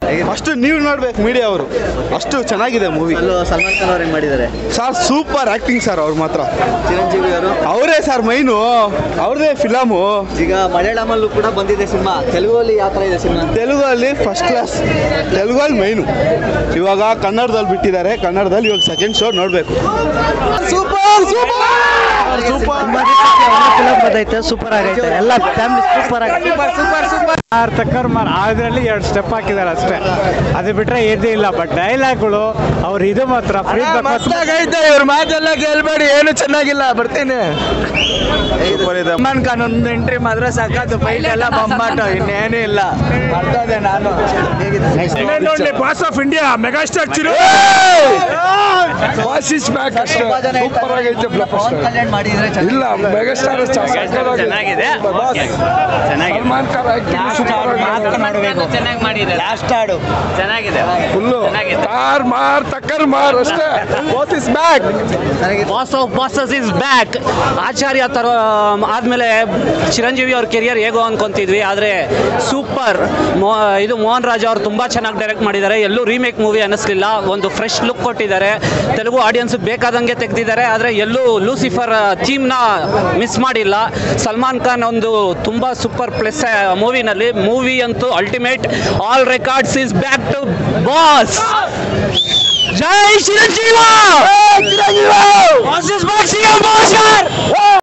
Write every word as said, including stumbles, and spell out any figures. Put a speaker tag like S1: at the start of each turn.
S1: ಅಷ್ಟು ನೀವು ನೋಡ್ಬೇಕು ಮೀಡಿಯಾ ಅವರು, ಅಷ್ಟು ಚೆನ್ನಾಗಿದೆ ಮೂವಿ.
S2: ಸಲ್ಮಾನ್ ಖಾನ್ ಅವ್ರು ಹೆಂಗ್ ಮಾಡಿದ್ದಾರೆ
S1: ಸರ್? ಸೂಪರ್ ಆಕ್ಟಿಂಗ್ ಸರ್ ಅವ್ರು ಮಾತ್ರ.
S2: ಚಿರಂಜೀವಿ ಅವರು
S1: ಅವರೇ ಸರ್ ಮೈನು, ಅವ್ರದೇ ಫಿಲಮು.
S2: ಈಗ ಮಲಯಾಳಮಲ್ಲೂ ಕೂಡ ಬಂದಿದೆ ಸಿನಿಮಾ, ತೆಲುಗಲ್ಲಿ ಯಾವ ಥರ ಇದೆ ಸಿನಿಮಾ?
S1: ತೆಲುಗಲ್ಲಿ ಫಸ್ಟ್ ಕ್ಲಾಸ್, ತೆಲುಗಲ್ಲಿ ಮೈನು. ಇವಾಗ ಕನ್ನಡದಲ್ಲಿ ಬಿಟ್ಟಿದ್ದಾರೆ, ಕನ್ನಡದಲ್ಲಿ ಇವಾಗ ಸೆಕೆಂಡ್ ಶೋ ನೋಡಬೇಕು. ಸೂಪರ್ ಸೂಪರ್ ಸೂಪರ್
S2: ಫಿಲಮ್ ಬಂದೈತೆ, ಸೂಪರ್ ಆಗೈತೆ, ಎಲ್ಲ ಫ್ಯಾಮಿಲಿ ಸೂಪರ್ ಆಗೈತೆ.
S3: ಸೂಪರ್ ಸೂಪರ್ ಸೂಪರ್ ಆರ್ ತಕ್ಕರ್ ಮಾರ್ ಅದರಲ್ಲಿ ಎರಡು ಸ್ಟೆಪ್ ಹಾಕಿದ್ದಾರೆ ಅಷ್ಟೇ, ಅದು ಬಿಟ್ರೆ ಏದೇ ಇಲ್ಲ. ಬಟ್ ಡೈಲಾಗ್ಗಳು ಅವ್ರು ಇದು ಮಾತ್ರ
S1: ಮಸ್ತಾಗೈತೆ. ಇವ್ರ ಮಾತೆಲ್ಲ ಕೇಳ್ಬೇಡಿ, ಏನು ಚೆನ್ನಾಗಿಲ್ಲ. ಬರ್ತೇನೆ.
S3: ಸಲ್ಮಾನ್ ಖಾನ್ ಒಂದು ಎಂಟ್ರಿ ಮಾತ್ರ ಸಾಕಾತು, ಫೈಟ್ ಎಲ್ಲ ಬೊಂಬಾಟ, ಇನ್ನೇನು ಇಲ್ಲ. ಬರ್ತದೆ ನಾನು boss of India megastar Chiru
S1: super ಆಗೈತೆ.
S2: ಇಲ್ಲ
S1: ಮೆಗಾಸ್ಟಾರ್
S4: ಚೆನ್ನಾಗಿದೆ,
S1: ಸಲ್ಮಾನ್
S4: ಚೆನ್ನಾಗಿ ಮಾಡಿದ್ದಾರೆ.
S2: ಲಾಸ್ಟ್ ಹಾಡು
S4: ಚೆನ್ನಾಗಿದೆ,
S1: ಫುಲ್ಲು ತಾರ್ ಮಾರ್ ತಕ್ಕರ್ ಮಾರ್ ಅಷ್ಟೇ. Boss is back,
S4: boss of bosses is back. Acharya ತರ ಆದ್ಮೇಲೆ ಚಿರಂಜೀವಿ ಅವ್ರ ಕೆರಿಯರ್ ಹೇಗೋ ಅನ್ಕೊಂತಿದ್ವಿ, ಆದರೆ ಸೂಪರ್. ಇದು ಮೋಹನ್ ರಾಜ್ ಅವರು ತುಂಬ ಚೆನ್ನಾಗಿ ಡೈರೆಕ್ಟ್ ಮಾಡಿದ್ದಾರೆ. ಎಲ್ಲೂ ರೀಮೇಕ್ ಮೂವಿ ಅನ್ನಿಸ್ಲಿಲ್ಲ, ಒಂದು ಫ್ರೆಶ್ ಲುಕ್ ಕೊಟ್ಟಿದ್ದಾರೆ. ತೆಲುಗು ಆಡಿಯನ್ಸ್ ಬೇಕಾದಂಗೆ ತೆಗೆದಿದ್ದಾರೆ, ಆದರೆ ಎಲ್ಲೂ ಲೂಸಿಫರ್ ಥೀಮ್ನ ಮಿಸ್ ಮಾಡಿಲ್ಲ. ಸಲ್ಮಾನ್ ಖಾನ್ ಒಂದು ತುಂಬ ಸೂಪರ್ ಪ್ಲಸ್ ಮೂವಿನಲ್ಲಿ. ಮೂವಿ ಅಂತೂ ultimate. All records is back to boss. ಜೈ Chiranjeevi. Boss is back. C M boss.